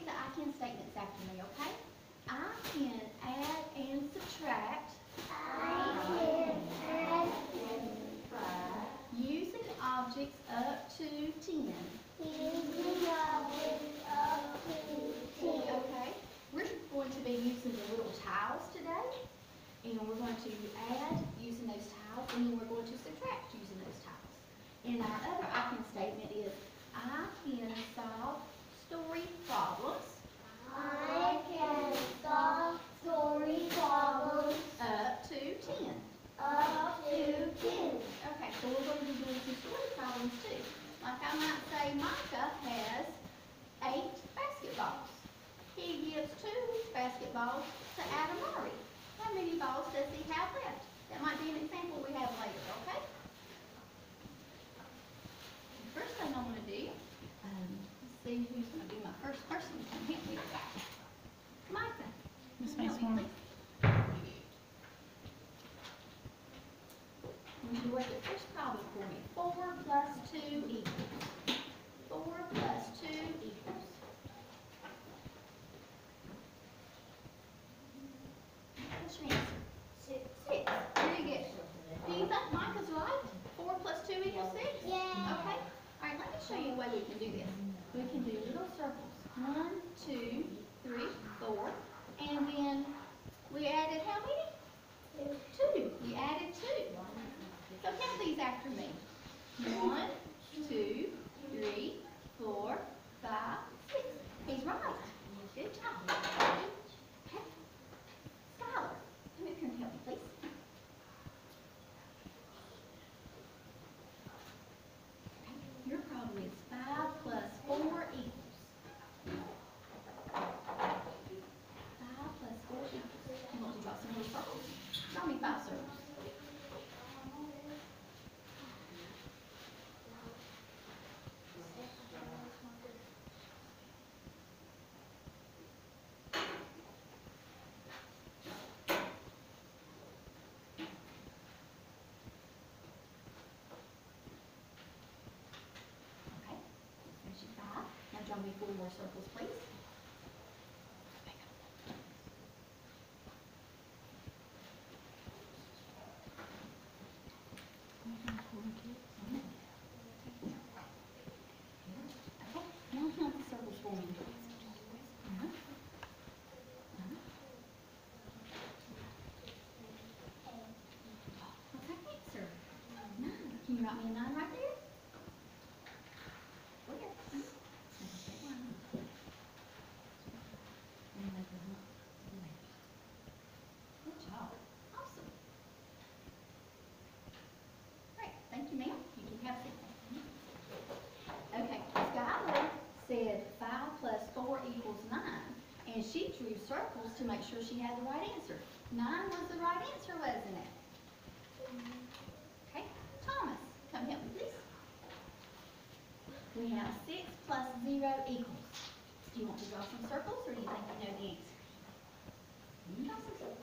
repeat the I can statements after me, okay? I can add and subtract. I can add and subtract. Using objects up to 10. Using objects up to 10. Okay? We're going to be using the little tiles today. And we're going to add using those tiles, and then we're going to subtract using those tiles. And our other I can statement is, I can solve story problems. I can solve story problems Up to 10. up to 10. Okay, so we're going to be doing some story problems too. Like I might say, Micah has 8 basketballs. He gives 2 basketballs to Adamari. How many balls does he have left? That might be an example we have later, okay? The first thing I want to do, let's see who's going to be my first person to come help me with that. Micah. Miss come help Mason. me, please. When you work the first problem for me, 4 plus 2 equals. 4 plus 2 equals. What's your answer? 6. 6. Very good. Do you think Micah's right? 4 plus 2 equals 6? Yeah. Okay. All right, let me show you a way we can do this. We can do little circles. 1, 2, 3, 4. And then we added how many? 2. We added 2. So count these after me. 1, 2, 3, 4, 5, 6. He's right. Good job. Okay. Skylar, come up here and help me, please. Okay. Your problem is 5 plus 4 equals. 5 plus 4 equals. You want to draw some little circles? Draw me 5 circles. Okay, there's your 5. Now draw me 4 more circles, please. Okay, now count the circles for me. What's that answer? 9. Can you write me a 9 right there? Where? Good job. Awesome. Great. Thank you, ma'am. You can have a seat. Okay, Skylar said 5 plus 4 equals 9, and she drew circles to make sure she had the right answer. 9 was the right answer, wasn't it? Okay, Thomas, come help me, please. We have 6 plus 0 equals. Do you want to draw some circles, or do you think you know the answer? You can draw some circles.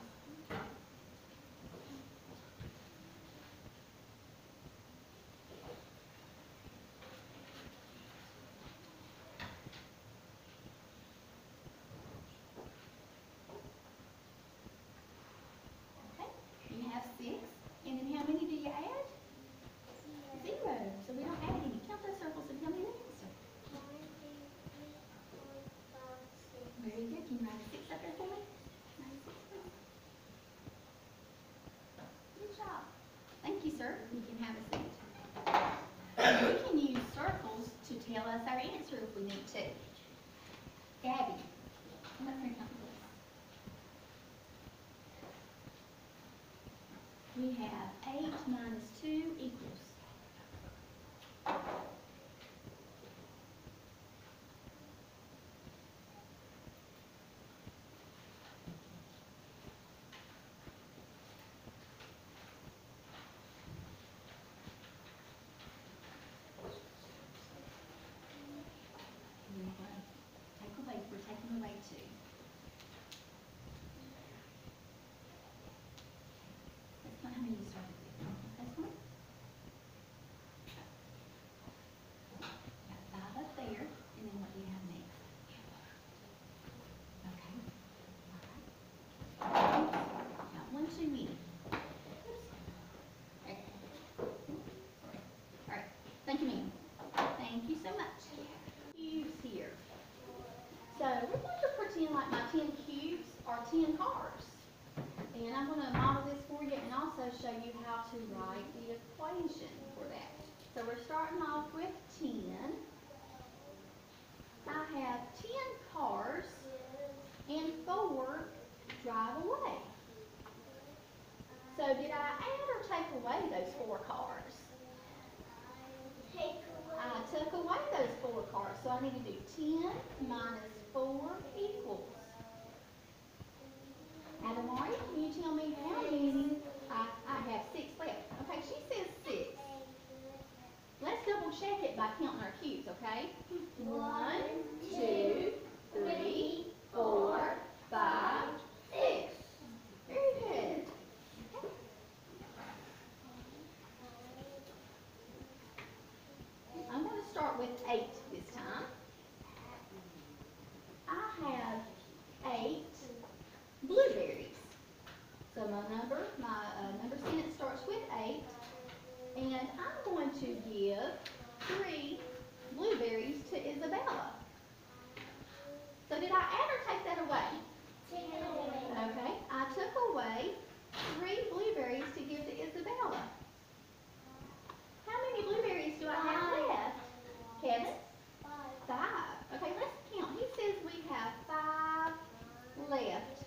Okay, you have 6, and then how many do you add? 0. So we don't add any. Count those circles and tell me the answer. 1, 2, 3, 4, 5, 6. Very good. Can you write a 6 up there for me? Write a 6, please. Good job. Thank you, sir. You can have a seat. We can use circles to tell us our answer if we need to. Gabby, come up here and help me, please. We have 8 minus 2 equals. We're taking away 2. That's not how many you started with. That's one. Got 5 up there, and then what do you have next? we're going to pretend like my 10 cubes are 10 cars. And I'm going to model this for you and also show you how to write the equation for that. So we're starting off with 10. I have 10 cars and 4 drive away. So did I add or take away those 4 cars? Take away. I took away those 4 cars. So I need to do 10 minus 4 equals. Adamari, can you tell me how many? I have 6 left. Okay, she says 6. Let's double check it by counting our cubes, okay? 1, 2, 3, 4, 5, 6. Very good. I'm going to start with 8 this time. I have 8 blueberries. So my number sentence starts with 8. And I'm going to give 3 blueberries to Isabella. So did I add or take that away? Take it away. Okay, I took away 3 blueberries to give to Isabella. How many blueberries do I have left? Kevin? 5. Okay, let's count. He says we have 5 left.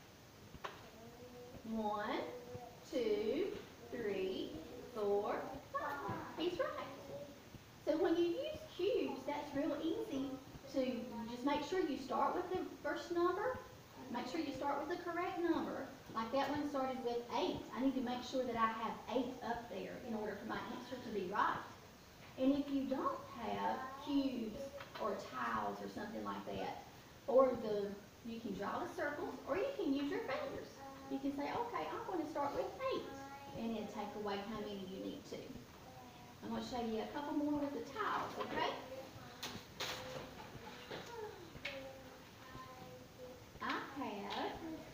1, 2, 3, 4, 5. He's right. So when you use cubes, that's real easy to just make sure you start with the first number. Make sure you start with the correct number. Like that one started with 8. I need to make sure that I have 8 up there in order for my answer to be right. And if you don't have cubes or tiles or something like that, you can draw the circles or you can use your fingers. You can say, okay, I'm going to start with 8 and then take away how many you need to. I'm going to show you a couple more with the tiles, okay? I have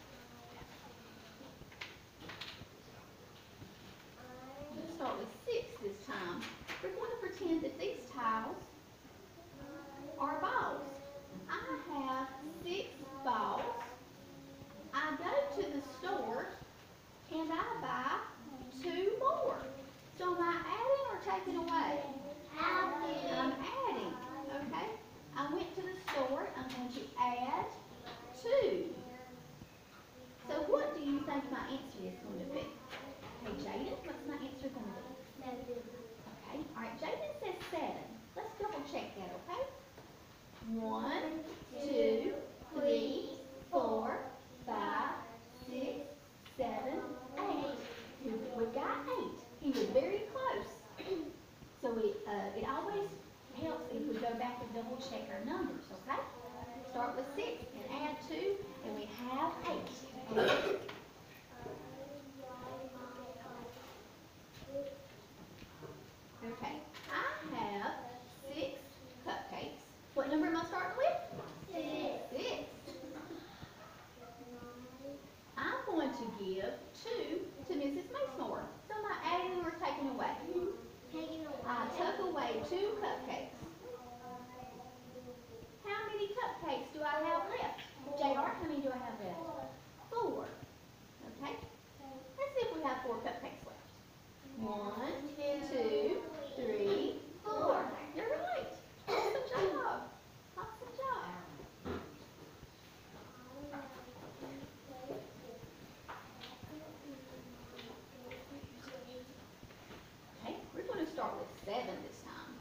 let's start with 6 this time. We're going to pretend that these tiles are balls. I have 6 balls. I go to the store and I buy 2 more. So am I adding or taking away? I'm adding, okay? I went to the store, I'm going to add 2. So what do you think my answer is going to be? Hey Jaden, what's my answer going to be? Okay, all right, Jaden says 7. Let's double check that, okay? 1, 2, 3, 4, 5, 6, 7, 8. We got 8. He was very close. So it always helps if we go back and double check our numbers, okay? Start with 6 and add 2, and we have 8. Okay, I have 6 cupcakes. What number am I starting with? 6. I'm going to give 2 to Mrs. Macemore. So am I adding or taking away? Taking away. I took away 2 cupcakes. How many cupcakes do I have left? JR, how many do I have left? 4. Okay. Let's see if we have 4 cupcakes left. 1, 2, 3, 4. You're right. Awesome job. Awesome job. Okay, we're going to start with 7 this time.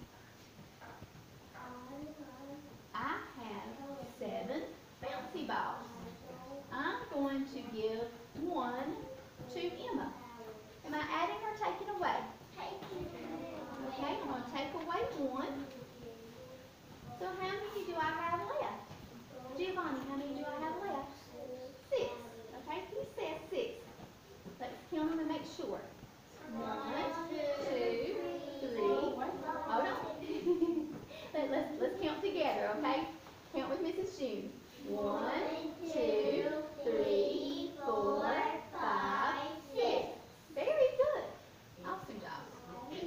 I have 7 bouncy balls. I'm going to give 1 to Emma. Am I adding or taking away? Okay, I'm going to take away 1. So how many do I have left? Giovanni, how many do I have left? 6. Okay, he says 6. Let's count them and make sure. 1, 2, 3. Hold on. Let's count together, okay? Count with Mrs. June. 1, 2, 3, 4, 5, 6. Very good. Awesome job.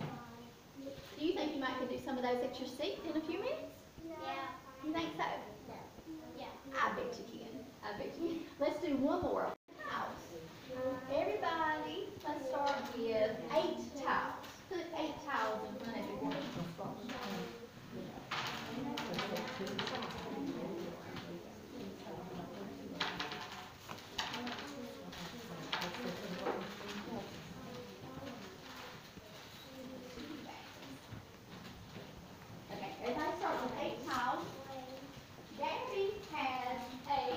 Do you think you might can do some of those at your seat in a few minutes? Yeah. You think so? Okay, let's do one more. Towels. Everybody, let's start with 8 towels. Put 8 towels in front of your one. Okay, everybody start with 8 towels. Gabby has 8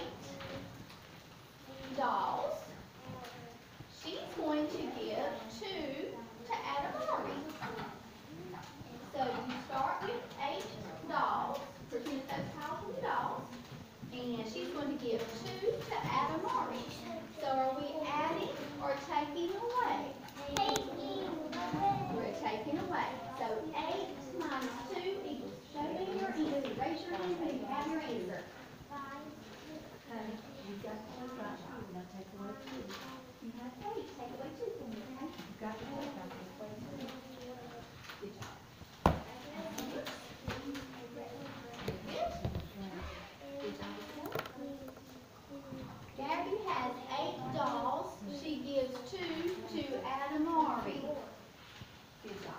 dolls. She's going to give 2 to Adamari. So you start with 8 dolls. Pretend that those towels are the dolls. And she's going to give 2 to Adamari. So are we adding or taking away? We're taking away. So 8 minus 2 equals. Show me your answer. Raise your hand when you have your answer. You got 8. Take away 2 from me, okay? You got 8. Take away 2. Good job. Gabby has 8 dolls. She gives 2 to Adamari. Good job.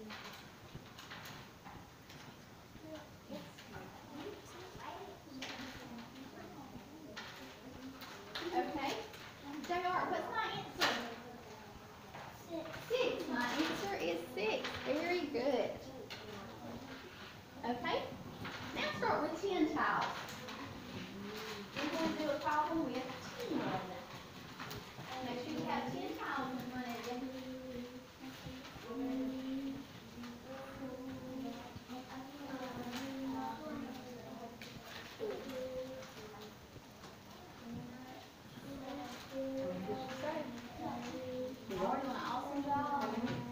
Okay. JR, what's my answer? 6. My answer is 6. Very good. Okay. Now start with 10 towels. We're going to do a problem with 10. Make sure you have 10 towels in front of you. You're doing an awesome job.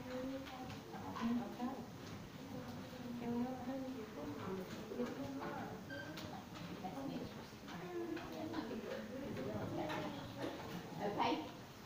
Okay.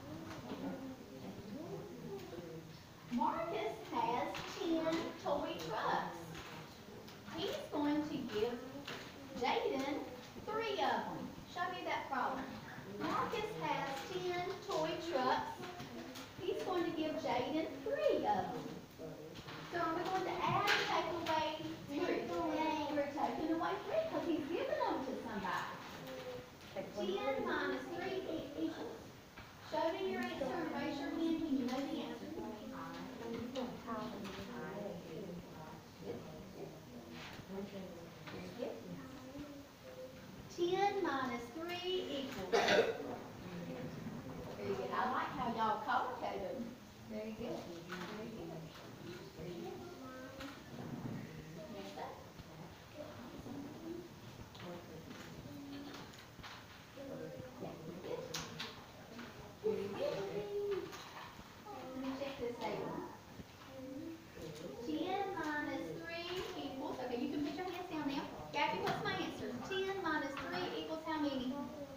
Marcus has 10 toy trucks. He's going to give Jaden 3 of them. Show me that problem. Marcus has 10 toy trucks. He's going to give Jaden 3 of them. So are we going to add or take away 3? We're taking away 3 because he's giving them to somebody. 10 minus 3 equals. Show me your answer and raise your hand when you know the answer. 10 minus 3 equals. Very good. I like how y'all color coded. Very good. Very good. Next up. Very good. Let me check this out. 10 minus 3 equals, okay, you can put your hands down now. Gabby, what's my answer? 10 minus 3 equals how many?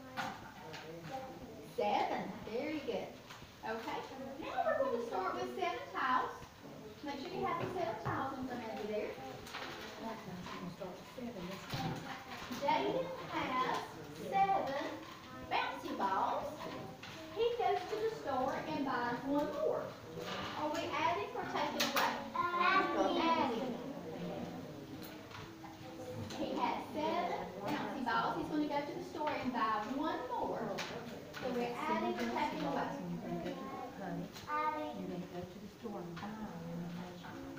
7. Very good. Okay. Now we're going to start with 7 tiles. Make sure you have the 7 tiles in front of you there. Jaden has 7 bouncy balls. He goes to the store and buys 1 more. Are we adding or taking away? Adding. He has 7 bouncy balls. He's going to go to the store and buy 1 more. So we're adding or taking away? Adding. You're going to go to the store and buy them.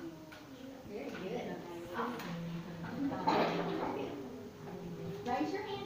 Very good. Awesome. Raise your hand